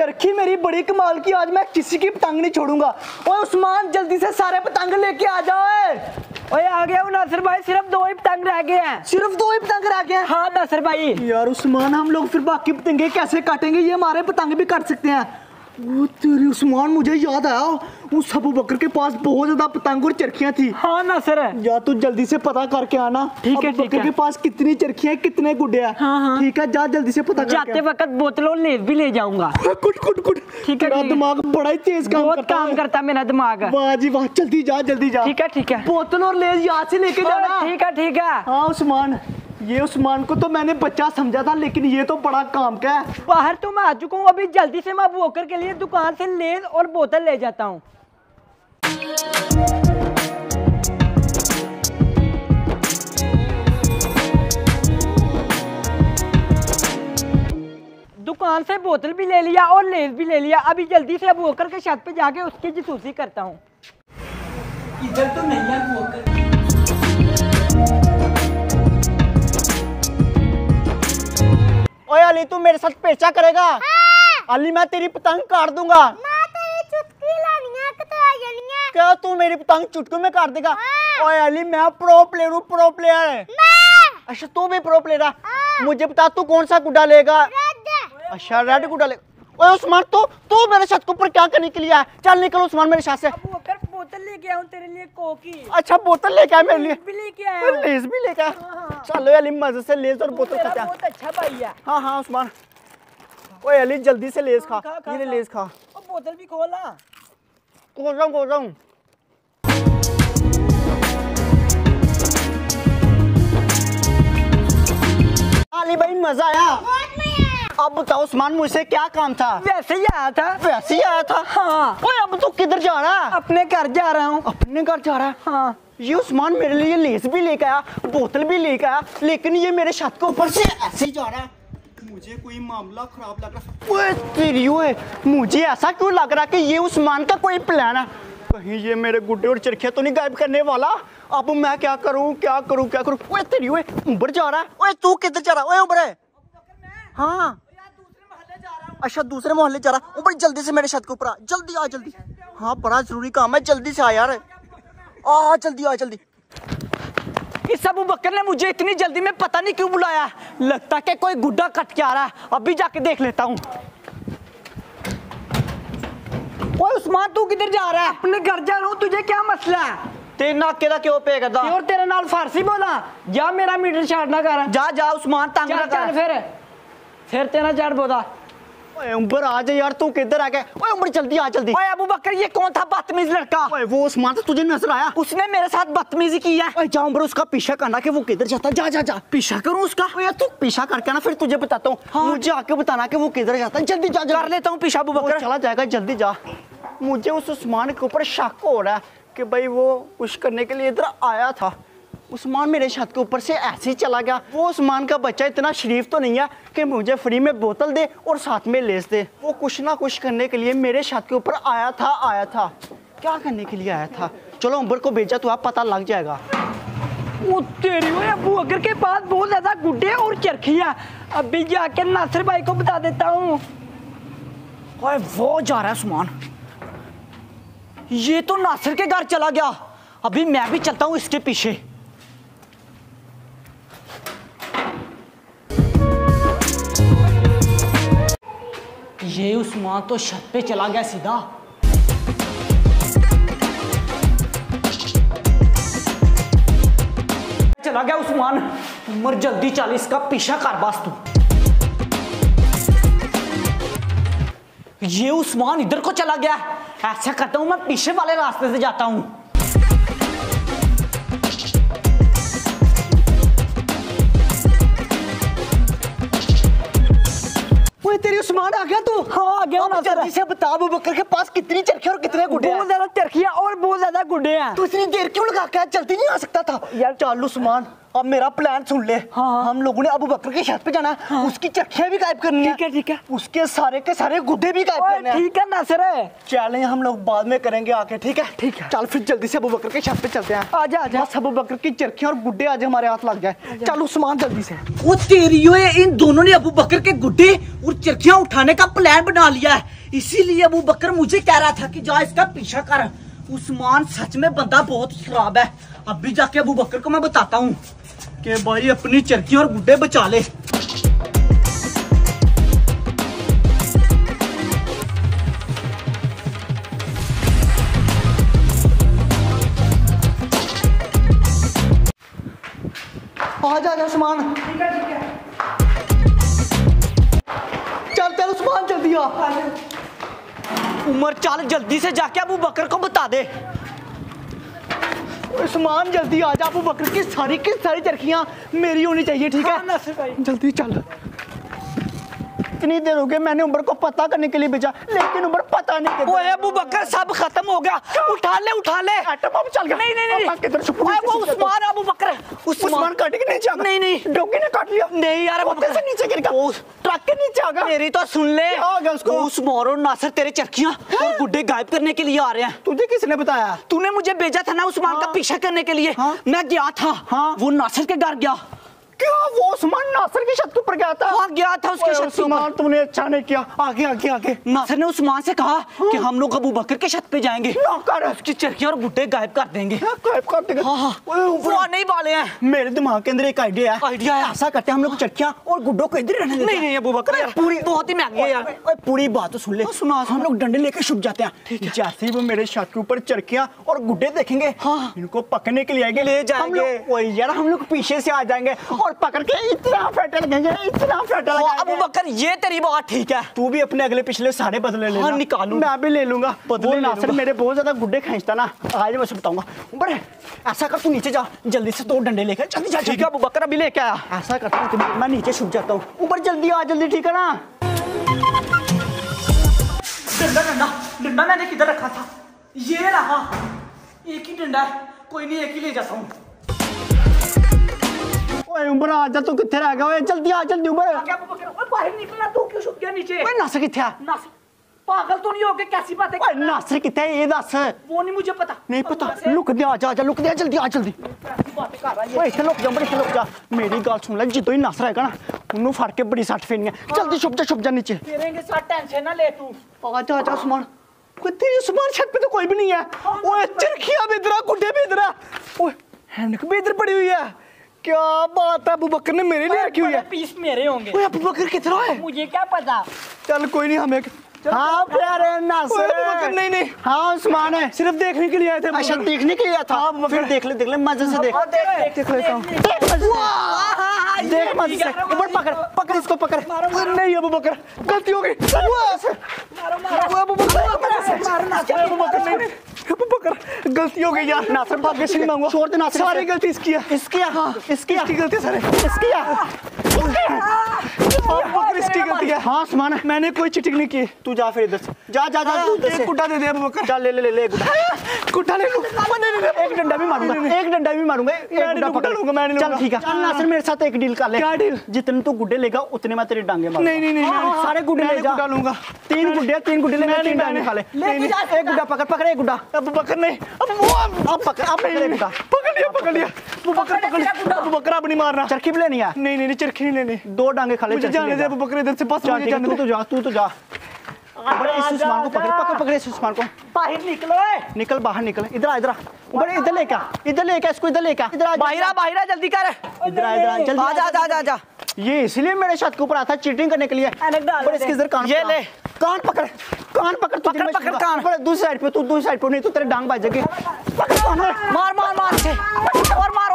चरखी मेरी बड़ी कमाल की, आज मैं किसी की पतंग नहीं छोड़ूंगा। ओए उस्मान जल्दी से सारे पतंग लेके आ जाओ। ओए आ गया हूँ नासिर भाई, सिर्फ 2 ही पतंग रह गए हैं। सिर्फ 2 ही पतंग रह गए हैं? हाँ नासिर भाई। यार उस्मान हम लोग फिर बाकी पतंगे कैसे काटेंगे? ये हमारे पतंग भी काट सकते हैं। वो तेरी उस्मान, मुझे याद आया उस अबू बकर के पास बहुत ज्यादा पतंग और चरखियां थी। हाँ नासिर, या तू जल्दी से पता करके आना। ठीक है अबू बकर के पास कितनी चरखियां कितने गुड्डे हैं। हाँ। ठीक है, जा जल्दी से पता करके। जाते वक्त बोतलों लेस भी ले जाऊंगा। कुट कुट कुट। ठीक है, तेरा दिमाग बड़ा ही तेज काम बहुत करता है। काम करता है मेरा दिमाग। वाह जी वाह, जल्दी जा जल्दी जा। ठीक है। बोतल और लेस यहाँ से लेके जाना। ठीक है। हाँ उस्मान, ये उस्मान को तो मैंने बच्चा समझा था, लेकिन ये तो बड़ा काम का है। बाहर तो मैं आ चुका हूँ, अभी जल्दी से मैं अबू बकर के लिए दुकान से लेस और बोतल ले जाता हूँ। दुकान से बोतल भी ले लिया और लेस भी ले लिया। अभी जल्दी से अबू बकर के छत पे जाके उसकी जासूसी करता हूँ। इधर तो नहीं है अबू बकर। ओए अली, तू मेरे साथ पेचा करेगा? हाँ। अली मैं तेरी पतंग काट दूंगा। क्या तू मेरी पतंग चुटकी में काट देगा? हाँ। ओए अली मैं प्रो प्लेयर हूँ, प्रो प्लेयर। अच्छा तू भी प्रो प्लेयर है? हाँ। मुझे बता तू कौन सा गुड्डा लेगा? अच्छा रेड गुड्डा ले। ओए उस्मान, तू मेरे छत के ऊपर क्या करने के लिए आया? चल निकल उस्मान मेरे छत से। अबू बकर बोतल लेके आया हूँ तेरे लिए कोक की। अच्छा बोतल लेके आया मेरे लिए? भी लेके आया हूँ। लेस भी लेके आया? हाँ। चलो अली मजे से लेस और बोतल खाते हैं। बहुत अच्छा भाई है। हाँ उस्मान। ओए अली जल्दी से लेस खा। ये ले लेस खा। और बोतल भी खोला। खोल रहा हूँ। अली भाई मजा आया? अब बताओ उस्मान, मुझसे क्या काम था? वैसे ही आया था। वैसे ही आया था? हाँ। ओए अब तू किधर जा रहा है? अपने घर जा रहा हूँ। अपने घर जा रहा है? हाँ। ये उस्मान मेरे लिए लेस भी लेकर आया, बोतल भी लेकर आया, लेकिन ये मेरे छत के ऊपर से ऐसे ही जा रहा है। मुझे कोई मामला खराब लग रहा है। ओए तेरी ओए, मुझे ऐसा क्यों लग रहा है कि ये उस्मान का कोई प्लान है? कहीं ये मेरे गुड्डे और चरखियां तो नहीं गायब करने वाला? अब मैं क्या करूं? ओए तेरी ओए, ऊपर जा रहा है। ओए तू किधर जा रहा है? ओए ऊपर। हाँ अच्छा दूसरे मोहल्ले जा रहा। ऊपर जल्दी से मेरे छत के ऊपर आ, जल्दी आ जल्दी। हाँ बड़ा जरूरी काम है, जल्दी से आ यार। आ जल्दी। इस अबू बकर ने मुझे इतनी जल्दी में पता नहीं क्यों बुलाया। लगता है कोई गुड्डा कट के आ रहा है। अभी जाके देख लेता हूँ। ओए उस्मान, तू किधर जा रहा है? अपने घर जा रहा हूँ। तुझे क्या मसला है? तेरे नाके दा क्यों पे करदा? और तेरे नाल फारसी बोला? जा मेरा मीटर चार्ट ना कर। जा उस्मान, तंग ना कर। चल फिर तेरा चार्ट बोला। ओए ऊपर आ जा यार, तू किधर आ गया? ओए ऊपर जल्दी आ जल्दी। ओए अबू बकर, ये कौन था बदतमीज लड़का? ओए वो उस्मान था, तुझे नजर आया? उसने मेरे साथ बदतमीजी की है। ओए जा ऊपर उसका पीछा करना कि वो किधर जाता है। जा पीछा करूं उसका? ओए तू पीछा करके ना, फिर तुझे बताता हूँ। हाँ। मुझे आके बताना कि वो किधर जाता है। जल्दी जा कर लेता हूँ पीछा अबू बकर। चला जाएगा, जल्दी जा। मुझे उस उस्मान के ऊपर शक हो रहा है कि भाई वो कुछ करने के लिए इधर आया था। उस्मान मेरे छत के ऊपर से ऐसे ही चला गया। वो उस्मान का बच्चा इतना शरीफ तो नहीं है कि मुझे फ्री में बोतल दे और साथ में लेस दे। वो कुछ ना कुछ करने के लिए मेरे छत के ऊपर आया था। क्या करने के लिए आया था? चलो उम्र को भेजा तो आप पता लग जाएगा। वो तेरी ओए, अबू बकर के पास बहुत ज्यादा गुड्डे और चरखियां। अभी जाके नासिर भाई को बता देता हूँ। ओए वो जा रहा है उस्मान। ये तो नासिर के घर चला गया। अभी मैं भी चलता हूँ इसके पीछे। ये उस्मान तो छत पे चला गया सीधा। चला गया उस्मान। उमर जल्दी चल, इसका पीछा कर बस तू। ये उस्मान इधर को चला गया। ऐसा करता हूं, मैं पीछे वाले रास्ते से जाता हूं। तेरी उस्मान आ गया तू? हाँ आ गया। जल्दी से बता अबू बकर के पास कितनी चरखियां और कितने गुड्डे हैं? बहुत ज्यादा चरखियां और बहुत ज्यादा गुड्डे हैं। तू इतनी देर क्यों लगा के जल्दी नहीं आ सकता था यार? चल उस्मान, अब मेरा प्लान सुन ले। हाँ। हम लोगों ने अबू बकर की छत पे जाना है। हाँ। उसकी चरखियां भी गायब करनी है। ठीक है। उसके सारे के सारे गुड्डे भी गायब करने हैं। ठीक है नासिर। चलें हम लोग बाद में करेंगे आके। ठीक है। चल फिर जल्दी से अबू बकर के छत पे चलते हैं। आजा। बस अबू बकर की चरखियां और गुड्डे आज हमारे हाथ लग जाए। चल उस्मान जल्दी से। वो तेरी ओए, इन दोनों ने अबू बकर के गुड्डे और चरखियां उठाने का प्लान बना लिया है। इसीलिए अबू बकर मुझे कह रहा था कि जा इसका पीछा कर। उस्मान सच में बंदा बहुत ही खराब है। अभी जाके अबू बकर को मैं बताता हूँ कि भाई अपनी चरखी और गुड्डे बचा ले। जा उस्मान, चल चल उस्मान जल्दी आ। उमर चल जल्दी से जाके अबू बकर को बता दे। उस्मान जल्दी आ जा, अबू बकर की सारी चरखियां मेरी होनी चाहिए, ठीक है? जल्दी चल। इतनी देर हो गई, मैंने उमर को पता करने के लिए भेजा, लेकिन उमर पता नहीं करता। ओए अबू बकर सब खत्म हो गया, उठा ले चल गया। नहीं किधर छुप वो उस्मान अबू बकर उस्मान काट के नीचे आ गया। नहीं डॉगी ने काट लिया। नहीं यार, वो कैसे नीचे गिर गया? ट्रक के नीचे आ गया। मेरी तो सुन ले, क्या हो गया उसको? उस्मान और नासिर तेरे चरखियां और गुड्डे गायब करने के लिए आ रहे हैं। तुझे किसने बताया? तूने मुझे भेजा था ना उस्मान का पीछा करने के लिए। मैं गया था, वो नासिर के घर गया। क्या वो उस्मान नासिर की छत के ऊपर गया था? हाँ गया था उसके छत के ऊपर। तुमने अच्छा नहीं किया। आगे नासिर ने उस्मान से कहा कि हम लोग अबू बकर के छत पे जाएंगे, उसकी चरखियां और गुड्डे गायब कर देंगे। गायब कर देंगे? वो आने ही वाले हैं। मेरे दिमाग के अंदर एक आइडिया है। ऐसा करते हैं हम लोग चरखियां और गुड्डों को इधर रहने देते हैं। नहीं अबू बकर यार, पूरी बहुत ही महंगी है यार। पूरी बात तो सुन ले। सुना। हम लोग डंडे लेके छुप जाते हैं। जैसे ही वो मेरे छत के ऊपर चरखियां और गुड्डे देखेंगे, इनको पकड़ने के लिए आएंगे, ले जाएंगे। यार हम लोग पीछे से आ जाएंगे और पकड़ के इतना फेंटा लगेंगे। अबू बकर ये तेरी बात ठीक है। तू भी अपने अगले पिछले सारे बदले ले। निकालू, मैं भी ले लूंगा बदले। नासिर मेरे बहुत ज्यादा गुड्डे खींचता ना, आज मैं उसे बताऊंगा। बड़े ऐसा कर, तू नीचे जा जल्दी से, 2 डंडे लेकर जल्दी जा। ठीक है अबू बकर, अभी लेके आया। ऐसा करता हूँ, मैं नीचे छुप जाता हूँ। ऊपर जल्दी आ, जल्दी, ठीक है ना? डंडा मैंने किधर रखा था? ये रहा, एक ही डंडा है, कोई नहीं, एक ही ले जाता हूँ। ओए उमर आ जा, तू किथे रह गया? ओए जल्दी आ, जल्दी उमर। बाहर निकलना, तू क्यों छुप गया नीचे? ओए नासिर किथे है? पागल तो नहीं हो गए? कैसी बात है? ओए नासिर किथे है ये दस। वो नहीं मुझे पता। नहीं पता? लुक दे, आ जा, लुक दे, जल्दी आ, जल्दी। ओए इथे लुक जा, बड़ी लुक जा। मेरी गल सुन ले, जिद्दों ही नासिर आएगा ना, उन्होंने फड़ के बड़ी सट फेरनी है। जल्दी छुप जा नीचे। फेरेंगे सट, टेंशन ना ले तू। आ जा उस्मान। तेरी उस्मान छत पे तो कोई भी नहीं है। ओए चरखियां भी इधर, गुड्डे भी इधर। ओए हैंडक भी इधर पड़ी हुई है। क्या बात है, अबू बकर ने मेरे लिए रखी हुई है। पीस मेरे होंगे। ओए अबू बकर कितना है? मुझे क्या पता। चल कोई नहीं, हमें हाँ प्यारे नासिर। अबू बकर नहीं, हाँ उस्मान है। सिर्फ देखने के लिए आए थे। अच्छा देखने के लिए आया था? फिर देख ले मजे से देख लेता हूँ। देख मजे से। पकड़ इसको, पकड़। नहीं अबू बकर, गलती हो गई। अबू बकर गलती हो गई यार। नासिर भाग के नहीं मांगूंगा, छोड़ दे नासिर। सारी गलती इसकी है। इसकी गलती सारे इसकी है। हाँ उस्मान, मैंने कोई चीटिंग नहीं की। तू जा फिर इधर से, जा एक गुड्डा दे दे अबू बकर। चल ले गुड्डा ले लूं। एक डंडा भी मारूंगा, एक गुड्डा पकड़ लूंगा मैं। चल ठीक है, चल नासिर मेरे साथ एक डील कर ले। क्या डील? जितने तू गुड्डे लेगा उतने मैं तेरे डांगे मारूंगा। नहीं सारे गुड्डे ले जा। लूंगा 3 गुड्डे ले, 3 डांगे खा ले। एक गुड्डा पकड़, एक गुड्डा। अबू बकर नहीं, अब पकड़ एक गुड्डा। पकड़ लिया। अबू बकर अब नहीं मारना। चरखी भी लेनी है? नहीं चरखी नहीं लेनी, 2 डांगे खा ले। जाने दे अबू बकर, इधर से बस। तू तो जा। बड़े इस उस्मान को पकड़ इस उस्मान को। बाहर निकल बाहर निकल। इधर आ। बड़े इधर लेके इसको, इधर लेके इधर आ। बाहर जल्दी कर। इधर आ, जल्दी आजा। ये इसलिए मेरे छत के ऊपर आता चीटिंग करने के लिए। बड़े इसके इधर कान, ये ले कान पकड़ कान। बड़े दूसरी साइड पे, तू दूसरी साइड पे, नहीं तो तेरे डांग बाजेगी। मार से और मार।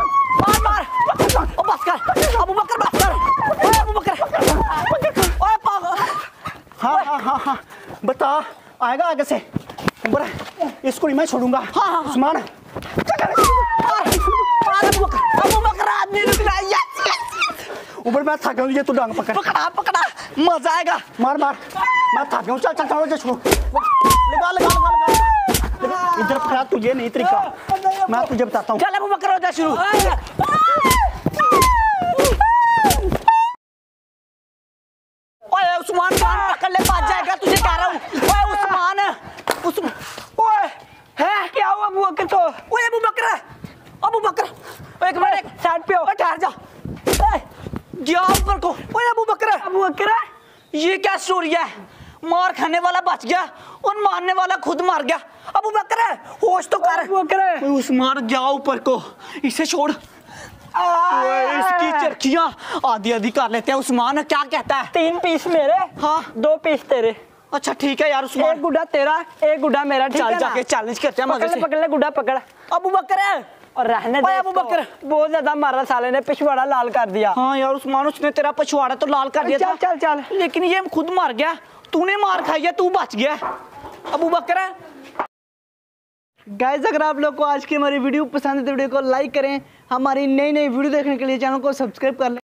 ओ बस कर अबू बकर, बस कर। ओए अबू बकर, ओए पागल। हाँ बता, आएगा आगे से। बड़ा इसको नहीं मैं छोड़ूंगा। उस्मान अबू बकर आदमी रुक रहा। ऊपर मैं थक गया, ये तू डांग पकड़ा, मजा आएगा। मार मैं थक गया। चल छोड़ो। लगा इधर पकड़ा। तुझे नहीं तरीका, मैं तुझे बताता हूँ। चल अबू बकर हो जा शुरू। ओए उस्मान पकड़ ले, बाज जाएगा, तुझे कह रहा हूँ। ओए उस्मान ओए है क्या हुआ अबू बकर को? ओए अबू बकर एक मिनट साइड पे हो, ठहर जा। गया ऊपर को। ओए अबू बकर ये क्या स्टोरी है? मार खाने वाला बच गया और मारने वाला खुद मार गया। अबू बकर होश तो कर। अबू बकर उस्मान जाओ ऊपर को, इसे छोड़। इसकी चरखियां आधी आधी कर लेते हैं। उस्मान क्या कहता है? 3 पीस मेरे, हाँ 2 पीस तेरे। अच्छा ठीक है यार उस्मान, एक गुड्डा तेरा, एक गुड्डा मेरा। ठीक चल है ना? जाके चैलेंज करते हैं मजे पकड़ से। ले, पकड़ ले गुड्डा पकड़। अबू बकर और रहने ओए दे अबू इसको। बकर। बहुत ज्यादा मारा साले ने, पिछवाड़ा लाल कर दिया। हाँ यार उस्मान, उसने तेरा पछवाड़ा तो लाल कर दिया चल था। चल चल। लेकिन ये खुद मार गया, तूने मार खाई है, तू बच गया। अबू बकर गाइस अगर आप लोग को आज की हमारी वीडियो पसंद है तो वीडियो को लाइक करें, हमारी नई नई वीडियो देखने के लिए चैनल को सब्सक्राइब कर लें।